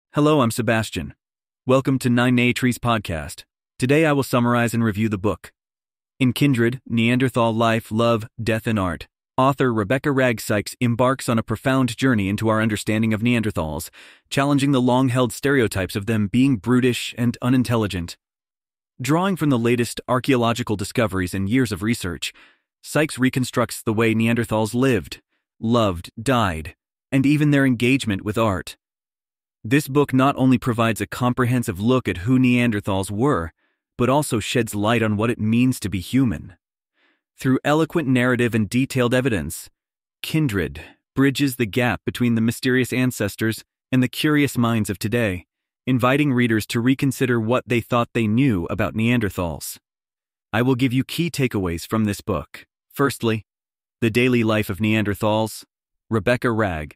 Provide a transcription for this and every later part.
Hello, I'm Sebastian. Welcome to Nine Trees podcast. Today I will summarize and review the book. In Kindred, Neanderthal Life, Love, Death and Art, author Wragg Sykes embarks on a profound journey into our understanding of Neanderthals, challenging the long-held stereotypes of them being brutish and unintelligent. Drawing from the latest archaeological discoveries and years of research, Sykes reconstructs the way Neanderthals lived, loved, died, and even their engagement with art. This book not only provides a comprehensive look at who Neanderthals were, but also sheds light on what it means to be human. Through eloquent narrative and detailed evidence, Kindred bridges the gap between the mysterious ancestors and the curious minds of today, inviting readers to reconsider what they thought they knew about Neanderthals. I will give you key takeaways from this book. Firstly, The Daily Life of Neanderthals, Wragg.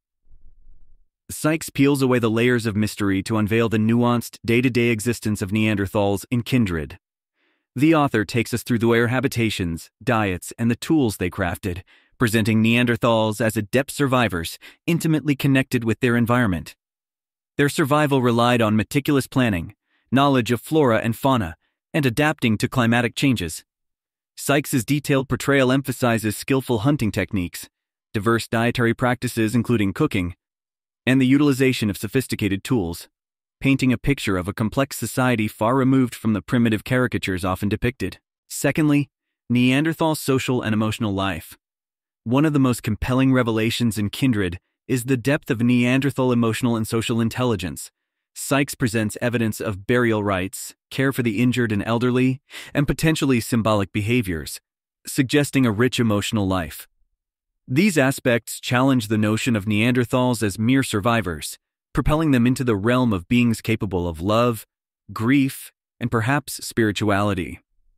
Sykes peels away the layers of mystery to unveil the nuanced, day-to-day existence of Neanderthals in Kindred. The author takes us through their habitations, diets, and the tools they crafted, presenting Neanderthals as adept survivors, intimately connected with their environment. Their survival relied on meticulous planning, knowledge of flora and fauna, and adapting to climatic changes. Sykes' detailed portrayal emphasizes skillful hunting techniques, diverse dietary practices including cooking, and the utilization of sophisticated tools, painting a picture of a complex society far removed from the primitive caricatures often depicted. Secondly, Neanderthal social and emotional life. One of the most compelling revelations in Kindred is the depth of Neanderthal emotional and social intelligence. Sykes presents evidence of burial rites, care for the injured and elderly, and potentially symbolic behaviors, suggesting a rich emotional life. These aspects challenge the notion of Neanderthals as mere survivors, propelling them into the realm of beings capable of love, grief, and perhaps spirituality.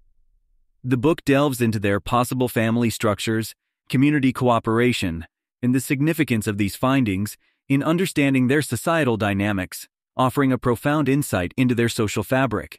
The book delves into their possible family structures, community cooperation, and the significance of these findings in understanding their societal dynamics, offering a profound insight into their social fabric.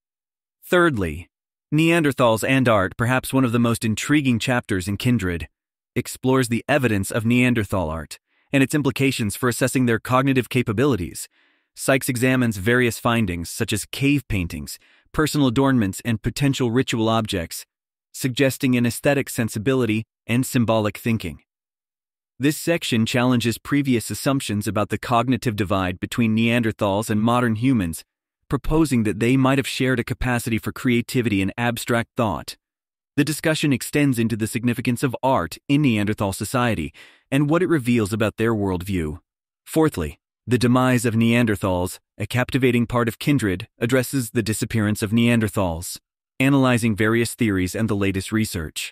Thirdly, Neanderthals and Art, perhaps one of the most intriguing chapters in Kindred, explores the evidence of Neanderthal art and its implications for assessing their cognitive capabilities. Sykes examines various findings such as cave paintings, personal adornments, and potential ritual objects, suggesting an aesthetic sensibility and symbolic thinking. This section challenges previous assumptions about the cognitive divide between Neanderthals and modern humans, proposing that they might have shared a capacity for creativity and abstract thought. The discussion extends into the significance of art in Neanderthal society and what it reveals about their worldview. Fourthly, The Demise of Neanderthals, a captivating part of Kindred, addresses the disappearance of Neanderthals, analyzing various theories and the latest research.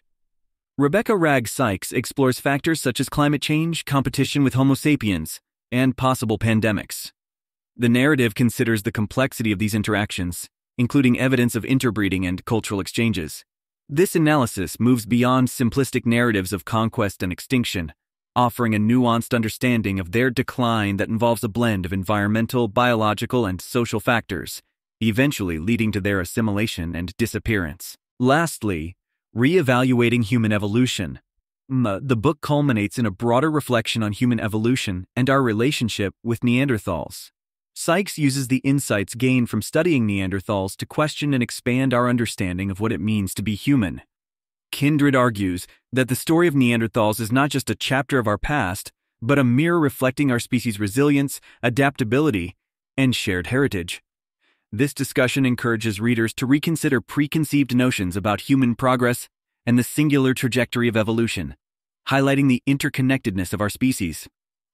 Wragg Sykes explores factors such as climate change, competition with Homo sapiens, and possible pandemics. The narrative considers the complexity of these interactions, including evidence of interbreeding and cultural exchanges. This analysis moves beyond simplistic narratives of conquest and extinction, offering a nuanced understanding of their decline that involves a blend of environmental, biological, and social factors, eventually leading to their assimilation and disappearance. Lastly, Reevaluating Human Evolution. The book culminates in a broader reflection on human evolution and our relationship with Neanderthals. Sykes uses the insights gained from studying Neanderthals to question and expand our understanding of what it means to be human. Kindred argues that the story of Neanderthals is not just a chapter of our past, but a mirror reflecting our species' resilience, adaptability, and shared heritage. This discussion encourages readers to reconsider preconceived notions about human progress and the singular trajectory of evolution, highlighting the interconnectedness of our species.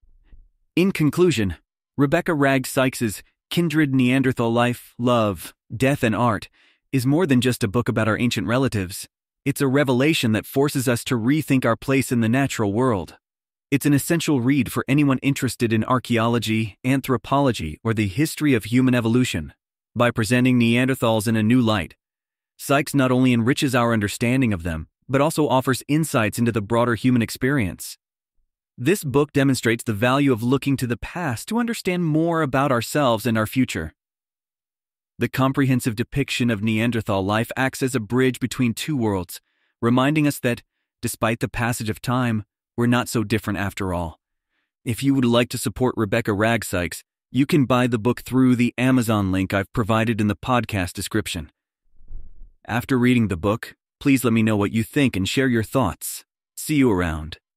In conclusion, Wragg Sykes' Kindred Neanderthal Life, Love, Death and Art is more than just a book about our ancient relatives. It's a revelation that forces us to rethink our place in the natural world. It's an essential read for anyone interested in archaeology, anthropology, or the history of human evolution. By presenting Neanderthals in a new light, Sykes not only enriches our understanding of them, but also offers insights into the broader human experience. This book demonstrates the value of looking to the past to understand more about ourselves and our future. The comprehensive depiction of Neanderthal life acts as a bridge between two worlds, reminding us that, despite the passage of time, we're not so different after all. If you would like to support Wragg Sykes, You can buy the book through the Amazon link I've provided in the podcast description. After reading the book, please let me know what you think and share your thoughts. See you around.